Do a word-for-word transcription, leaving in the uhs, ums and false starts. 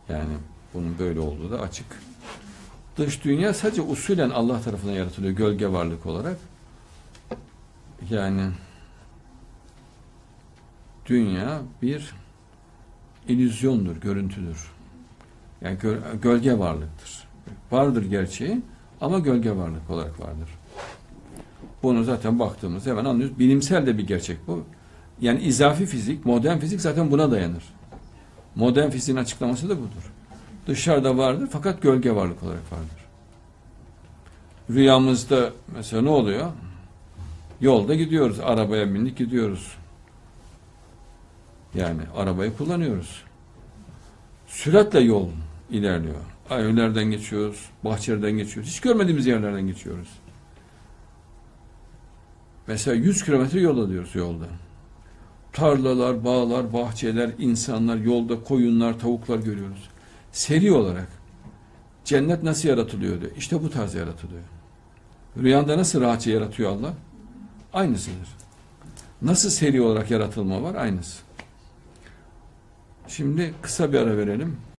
Yani bunun böyle olduğu da açık. Dış dünya sadece usulen Allah tarafından yaratılıyor gölge varlık olarak. Yani dünya bir illüzyondur, görüntüdür. Yani gö gölge varlıktır. Vardır gerçeği ama gölge varlık olarak vardır. Bunu zaten baktığımızda hemen anlıyoruz. Bilimsel de bir gerçek bu. Yani izafi fizik, modern fizik zaten buna dayanır. Modern fiziğin açıklaması da budur. Dışarıda vardır fakat gölge varlık olarak vardır. Rüyamızda mesela ne oluyor? Yolda gidiyoruz, arabaya bindik gidiyoruz. Yani arabayı kullanıyoruz. Süratle yol ilerliyor. Evlerden geçiyoruz, bahçelerden geçiyoruz. Hiç görmediğimiz yerlerden geçiyoruz. Mesela yüz kilometre yol alıyoruz yolda. Tarlalar, bağlar, bahçeler, insanlar, yolda koyunlar, tavuklar görüyoruz. Seri olarak cennet nasıl yaratılıyor diyor. İşte bu tarz yaratılıyor. Rüyanda nasıl rahatça yaratıyor Allah? Aynısıdır. Nasıl seri olarak yaratılma var? Aynısı. Şimdi kısa bir ara verelim.